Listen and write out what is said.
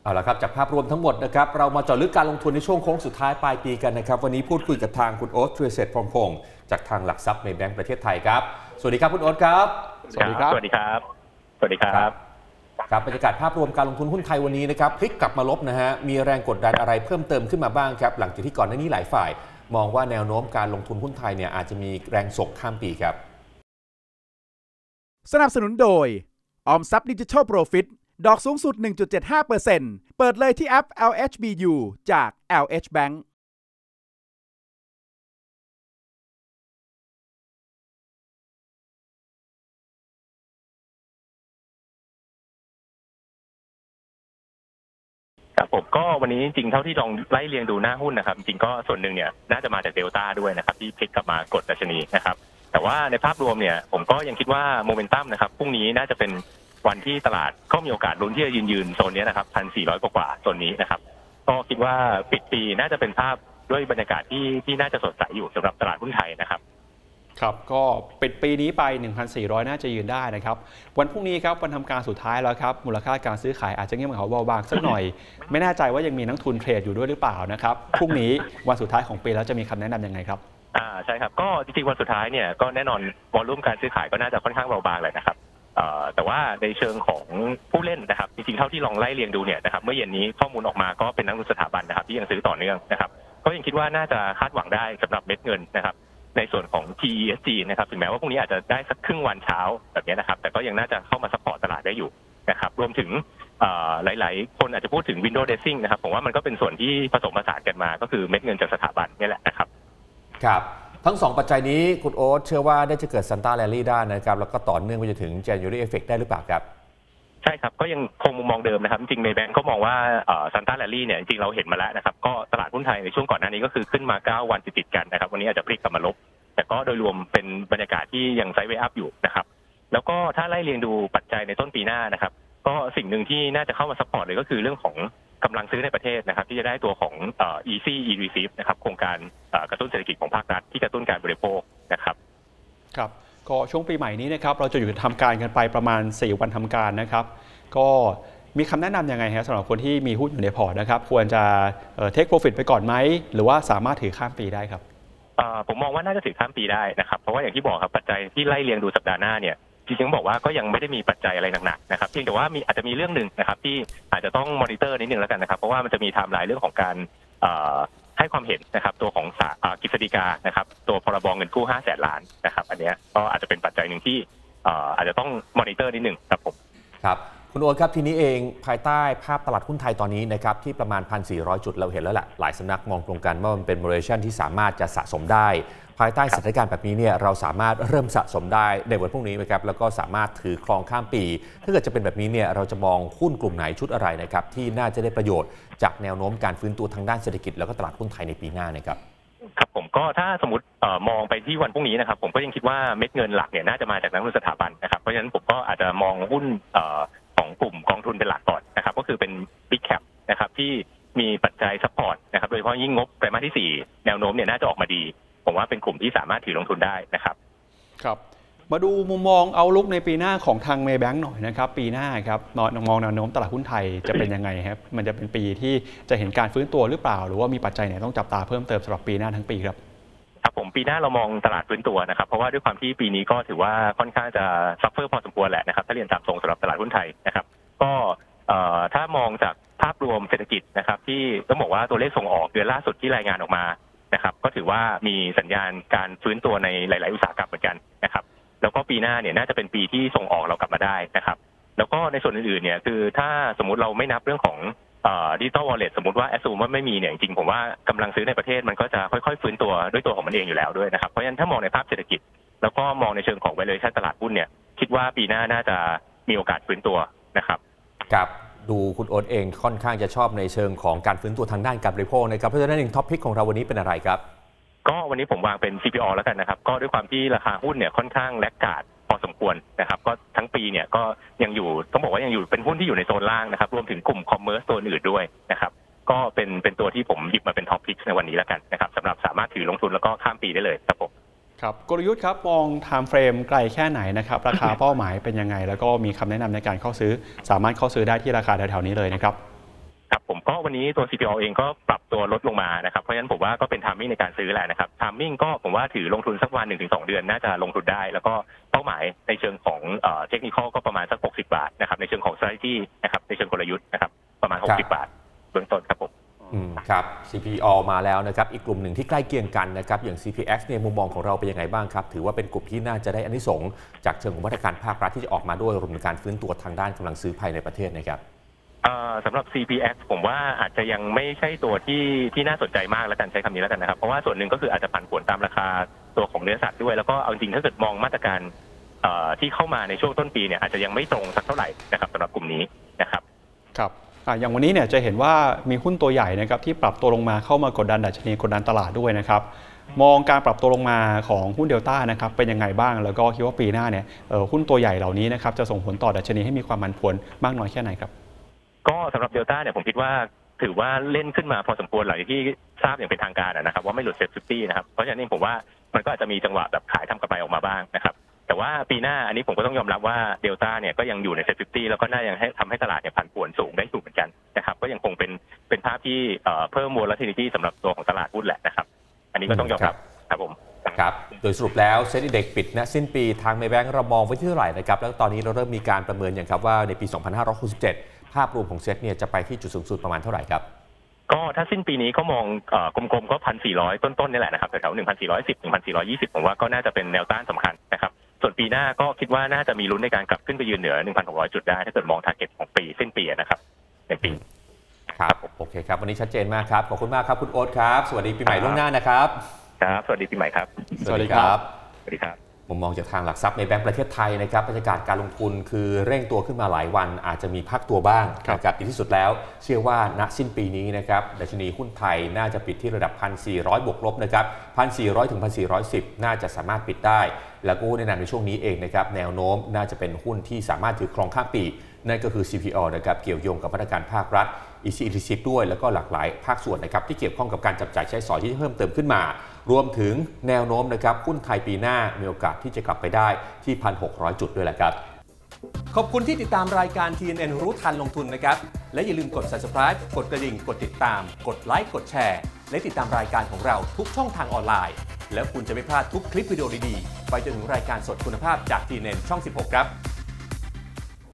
เอาละครับจากภาพรวมทั้งหมดนะครับเรามาเจาะลึกการลงทุนในช่วงโค้งสุดท้ายปลายปีกันนะครับวันนี้พูดคุยกับทางคุณโอ๊ต ธีรเศรษฐ์พรหมพงศ์จากทางหลักทรัพย์ในแบงก์ประเทศไทยครับสวัสดีครับคุณโอ๊ตครับสวัสดีครับสวัสดีครับสวัสดีครับครับบรรยากาศภาพรวมการลงทุนหุ้นไทยวันนี้นะครับพลิกกลับมาลบนะฮะมีแรงกดดันอะไรเพิ่มเติมขึ้นมาบ้างครับหลังจากที่ก่อนหน้านี้หลายฝ่ายมองว่าแนวโน้มการลงทุนหุ้นไทยเนี่ยอาจจะมีแรงส่งข้ามปีครับสนับสนุนโดยออมทรัพย์ดิจิทัลโปรฟิตดอกสูงสุด 1.75% เปิดเลยที่แอป LHBU จาก LH Bank ครับผมก็วันนี้จริงๆเท่าที่ลองไล่เรียงดูหน้าหุ้นนะครับจริงๆก็ส่วนหนึ่งเนี่ยน่าจะมาจากเดลต้าด้วยนะครับที่พลิกกลับมากดดัชนีนะครับแต่ว่าในภาพรวมเนี่ยผมก็ยังคิดว่าโมเมนตัมนะครับพรุ่งนี้น่าจะเป็นวันที่ตลาดก็มีโอกาสลุ้นที่จะยืนโซนนี้นะครับ 1,400 กว่าโซนนี้นะครับก็คิดว่าปิดปีน่าจะเป็นภาพด้วยบรรยากาศที่น่าจะสดใสอยู่สำหรับตลาดหุ้นไทยนะครับครับก็ปิดปีนี้ไป 1,400 น่าจะยืนได้นะครับวันพรุ่งนี้ครับวันทำการสุดท้ายแล้วครับมูลค่าการซื้อขายอาจจะเงียบเหงาเบาบางสักหน่อยไม่แน่ใจว่ายังมีนักทุนเทรดอยู่ด้วยหรือเปล่านะครับพรุ่งนี้วันสุดท้ายของปีแล้วจะมีคำแนะนำยังไงครับใช่ครับก็จริงๆวันสุดท้ายเนี่ยก็แน่นอนวอลลุ่มการซื้อขายก็น่าจะค่อนข้างเบาบางเลยนะครับแต่ว่าในเชิงของผู้เล่นนะครับจริงๆเท่าที่ลองไล่เรียงดูเนี่ยนะครับเมื่อเย็นนี้ข้อมูลออกมาก็เป็นนักลงทุนสถาบันนะครับที่ยังซื้อต่อเนื่องนะครับก็ยังคิดว่าน่าจะคาดหวังได้สำหรับเม็ดเงินนะครับในส่วนของ TESG นะครับถึงแม้ว่าพรุ่งนี้อาจจะได้สักครึ่งวันเช้าแบบนี้นะครับแต่ก็ยังน่าจะเข้ามาซัพพอร์ตตลาดได้อยู่นะครับรวมถึงหลายๆคนอาจจะพูดถึง window dressing นะครับผมว่ามันก็เป็นส่วนที่ผสมผสานกันมาก็คือเม็ดเงินจากสถาบันนี่แหละนะครับครับทั้ง2ปัจจัยนี้คุณโอ๊ตเชื่อว่าได้จะเกิด Santa Rally ได้นะครับแล้วก็ต่อเนื่องไปจนถึง January Effect ได้หรือเปล่าครับใช่ครับก็ยังคงมุมมองเดิมนะครับจริงๆในแบงก์ก็มองว่าSanta Rally เนี่ยจริงๆเราเห็นมาแล้วนะครับก็ตลาดหุ้นไทยในช่วงก่อนหน้านี้ก็คือขึ้นมา9วันติดๆกันนะครับวันนี้อาจจะพลิกกลับมาลบแต่ก็โดยรวมเป็นบรรยากาศที่ยังไซด์เวย์อัพอยู่นะครับแล้วก็ถ้าไล่เรียงดูปัจจัยในต้นปีหน้านะครับก็สิ่งหนึ่งที่น่าจะเข้ามาซัพพอร์ตเลยก็คือเรื่องของกำลังซื้อในประเทศนะครับที่จะได้ตัวของEasy E-Receive นะครับโครงการกระตุ้นเศรษฐกิจของภาครัฐที่กระตุ้นการบริโภคนะครับครับก็ช่วงปีใหม่นี้นะครับเราจะอยู่ทำการกันไปประมาณ4วันทำการนะครับก็มีคำแนะนำยังไงฮะสำหรับคนที่มีหุ้นอยู่ในพอร์ตนะครับควรจะเทคโปรฟิตไปก่อนไหมหรือว่าสามารถถือข้ามปีได้ครับผมมองว่าน่าจะถือข้ามปีได้นะครับเพราะว่าอย่างที่บอกครับปัจจัยที่ไล่เรียงดูสัปดาห์หน้าเนี่ยจริงๆบอกว่าก็ยังไม่ได้มีปัจจัยอะไรหนักๆนะครับเพียงแต่ว่าอาจจะมีเรื่องหนึ่งนะครับที่อาจจะต้องมอนิเตอร์นิดนึงแล้วกันนะครับเพราะว่ามันจะมีไทม์ไลน์เรื่องของการให้ความเห็นนะครับตัวของกฤษฎีกานะครับตัวพรบเงินกู้500,000 ล้านนะครับอันนี้ก็อาจจะเป็นปัจจัยหนึ่งที่อาจจะต้องมอนิเตอร์นิดนึงครับผมครับคุณโอ๊ตครับทีนี้เองภายใต้ภาพตลาดหุ้นไทยตอนนี้นะครับที่ประมาณ 1,400 จุดเราเห็นแล้วแหละหลายสำนักมองตรงกันว่ามันเป็น valuation ที่สามารถจะสะสมได้ภายใต้สถานการณ์แบบนี้เนี่ยเราสามารถเริ่มสะสมได้ในวันพรุ่งนี้นะครับแล้วก็สามารถถือครองข้ามปีถ้าเกิดจะเป็นแบบนี้เนี่ยเราจะมองหุ้นกลุ่มไหนชุดอะไรนะครับที่น่าจะได้ประโยชน์จากแนวโน้มการฟื้นตัวทางด้านเศรษฐกิจแล้วก็ตลาดหุ้นไทยในปีหน้านะครับครับผมก็ถ้าสมมติมองไปที่วันพรุ่งนี้นะครับผมก็ยังคิดว่าเม็ดเงินหลักเนี่ยน่าจะมาจากนักลงทุนสถาบันนะครับเพราะฉะนั้นผมก็อาจจะมองหุ้นของกลุ่มกองทุนเป็นหลักก่อนนะครับก็คือเป็น Big Cap นะครับที่มีปัจจัยซัพพอร์ตนะครับโดยเฉพาะยิ่งงบไตรมาสที่4แนวโน้มเนี่ยน่าจะออกมาดีผมว่าเป็นกลุ่มที่สามารถถือลงทุนได้นะครับครับมาดูมุมมองเอาลุกในปีหน้าของทางเมย์แบงก์หน่อยนะครับปีหน้าครับมองแนวโน้มตลาดหุ้นไทยจะเป็นยังไงครับมันจะเป็นปีที่จะเห็นการฟื้นตัวหรือเปล่าหรือว่ามีปัจจัยไหนต้องจับตาเพิ่มเติมสำหรับปีหน้าทั้งปีครับครับผมปีหน้าเรามองตลาดฟื้นตัวนะครับเพราะว่าด้วยความที่ปีนี้ก็ถือว่าค่อนข้างจะซัฟเฟอร์พอสมควรแหละนะครับถ้าเรียนตามตรงสำหรับตลาดหุ้นไทยนะครับก็ถ้ามองจากภาพรวมเศรษฐกิจนะครับที่ต้องบอกว่าตัวเลขส่งออกเดือนล่าสุดที่รายงานออกมานะครับก็ถือว่ามีสัญญาณการฟื้นตัวในหลายๆอุตสาหกรรมเหมือนกันนะครับแล้วก็ปีหน้าเนี่ยน่าจะเป็นปีที่ส่งออกเรากลับมาได้นะครับแล้วก็ในส่วนอื่นๆเนี่ยคือถ้าสมมุติเราไม่นับเรื่องของดิจิตอลวอลเล็ตสมมติว่าแอสซูมว่าไม่มีเนี่ยจริงๆผมว่ากำลังซื้อในประเทศมันก็จะค่อยๆฟื้นตัวด้วยตัวของมันเองอยู่แล้วด้วยนะครับเพราะฉะนั้นถ้ามองในภาพเศรษฐกิจแล้วก็มองในเชิงของ valuation ตลาดหุ้นเนี่ยคิดว่าปีหน้าน่าจะมีโอกาสฟื้นตัวนะครับครับดูคุณโอ๊ตเองค่อนข้างจะชอบในเชิงของการฟื้นตัวทางด้านการบริโภคนะครับเพราะฉะนั้นเองท็อปพิกของเราวันนี้เป็นอะไรครับก็วันนี้ผมวางเป็น CPO แล้วกันนะครับก็ด้วยความที่ราคาหุ้นเนี่ยค่อนข้างแลกขาดพอสมควรนะครับก็ทั้งปีเนี่ยก็ยังอยู่ต้องบอกว่ายังอยู่เป็นหุ้นที่อยู่ในโซนล่างนะครับรวมถึงกลุ่มคอมเมอร์สตัวอื่นด้วยนะครับก็เป็นตัวที่ผมหยิบมาเป็นท็อปพิกในวันนี้แล้วกันนะครับสำหรับสามารถถือลงทุนแล้วก็ข้ามปีได้เลยครับผมครับกลยุทธ์ครับมอง time frame ไกลแค่ไหนนะครับราคาเป้าหมายเป็นยังไงแล้วก็มีคำแนะนำในการเข้าซื้อสามารถเข้าซื้อได้ที่ราคาแถวๆนี้เลยนะครับผมก็วันนี้ตัว CPO เองก็ปรับตัวลดลงมานะครับเพราะฉะนั้นผมว่าก็เป็นไทมิ่งในการซื้อแหละนะครับไทมิ่งก็ผมว่าถือลงทุนสักวัน 1-2 เดือนน่าจะลงทุนได้แล้วก็เป้าหมายในเชิงของเทคนิคอลก็ประมาณสัก60 บาทนะครับในเชิงของ strategy นะครับในเชิงกลยุทธ์นะครับประมาณ60 บาทเบื้องต้นครับผมครับ CPO มาแล้วนะครับอีกกลุ่มหนึ่งที่ใกล้เคียงกันนะครับอย่าง CPX ในมุมมองของเราเป็นยังไงบ้างครับถือว่าเป็นกลุ่มที่น่าจะได้อานิสงส์จากเชิงของมาตรการภาครัฐที่จะออกมาด้วยรวมถึงการฟื้นตัวทางด้านกำลังซื้อภายในประเทศนะครับสำหรับ CPX ผมว่าอาจจะยังไม่ใช่ตัวที่น่าสนใจมากแล้วกันใช้คำนี้แล้วกันนะครับเพราะว่าส่วนหนึ่งก็คืออาจจะผันผวนตามราคาตัวของเนื้อสัตว์ด้วยแล้วก็เอาจริงถ้าเกิดมองมาตรการที่เข้ามาในช่วงต้นปีเนี่ยอาจจะยังไม่ตรงสักเท่าไหร่นะครับสำหรับกลุ่มนี้นะครับครับอย่างวันนี้เนี่ยจะเห็นว่ามีหุ้นตัวใหญ่นะครับที่ปรับตัวลงมาเข้ามากดดันดัชนีกดดันตลาดด้วยนะครับมองการปรับตัวลงมาของหุ้นเดลต้านะครับเป็นยังไงบ้างแล้วก็คิดว่าปีหน้าเนี่ยหุ้นตัวใหญ่เหล่านี้นะครับจะส่งผลต่อดัชนีให้มีความผันผวนมากน้อยแค่ไหนครับก็สำหรับเดลต้าเนี่ยผมคิดว่าถือว่าเล่นขึ้นมาพอสมควรหลังจากที่ทราบอย่างเป็นทางการนะครับว่าไม่หลุดเซ็ต50นะครับเพราะฉะนั้นผมว่ามันก็อาจจะมีจังหวะแบบขายทำกำไรออกมาบ้างนะครับแต่ว่าปีหน้าอันนี้ผมก็ต้องยอมรับว่าเดลต้าเนี่ยก็ยังอยู่ในเซ็ต50แล้วก็น่ายังทำให้ตลาดเนี่ยผันผวนสูงได้สูงเหมือนกันนะครับก็ยังคงเป็นภาพที่เพิ่ม volatility สำหรับตัวของตลาดหุ้นแหละนะครับอันนี้ก็ต้องยอมรับครับผมครับโดยสรุปแล้วเซ็นดีเด็กปิดณสิ้นปีทางเมย์แบงก์เรามองไว้ที่เท่าไหร่นะครับแล้วตอนนี้เราเริ่มมีการประเมินอย่างครับว่าในปี 2567 ภาพรวมของเซ็ตเนี่ยจะไปที่จุดสูงสุดประมาณเท่าไหร่ครับก็ถ้าสิ้นปีนี้ก็มองกลมๆก็ 1,400 ต้นๆนี่แหละนะครับแถวๆ 1,410 1,420 ผมว่าก็น่าจะเป็นแนวต้านสำคัญนะครับส่วนปีหน้าก็คิดว่าน่าจะมีลุ้นในการกลับขึ้นไปยืนเหนือ 1,600 จุดได้ถ้าเกิดมองทาร์เก็ตของปีสิ้นปีนะครับในปีครับโอเคครับวันนี้ชัดเจนมากครับขอบคุณมากครับคุณโอ๊ตครับสวัสดีปีใหม่ล่วงหน้านะครับครับสวัสดีปีใหม่ครับสวัสดีครับสวัสดีครับมุมมองจากทางหลักทรัพย์ในแบงก์ประเทศไทยนะครับบรรยากาศการลงทุนคือเร่งตัวขึ้นมาหลายวันอาจจะมีพักตัวบ้างนะครับที่สุดแล้วเชื่อว่าณสิ้นปีนี้นะครับดัชนีหุ้นไทยน่าจะปิดที่ระดับ 1,400 บวกลบนะครับ 1,400 ถึง 1,410 น่าจะสามารถปิดได้แล้วก็แนะนำในช่วงนี้เองนะครับแนวโน้มน่าจะเป็นหุ้นที่สามารถถือครองข้ามปีนั่นก็คือ CPO นะครับเกี่ยวโยงกับมาตรการภาครัฐEC ด้วยแล้วก็หลากหลายภาคส่วนนะครับที่เกี่ยวข้องกับการจับจ่ายใช้สอยที่เพิ่มเติมขึ้นมารวมถึงแนวโน้มนะครับหุ้นไทยปีหน้ามีโอกาสที่จะกลับไปได้ที่ 1,600 จุดด้วยแหละครับขอบคุณที่ติดตามรายการ TNN รู้ทันลงทุนนะครับและอย่าลืมกด Subscribe กดกระดิ่งกดติดตามกดไลค์กดแชร์และติดตามรายการของเราทุกช่องทางออนไลน์แล้วคุณจะไม่พลาดทุกคลิปวิดีโอดีๆไปจนถึงรายการสดคุณภาพจาก TNN ช่อง 16 ครับ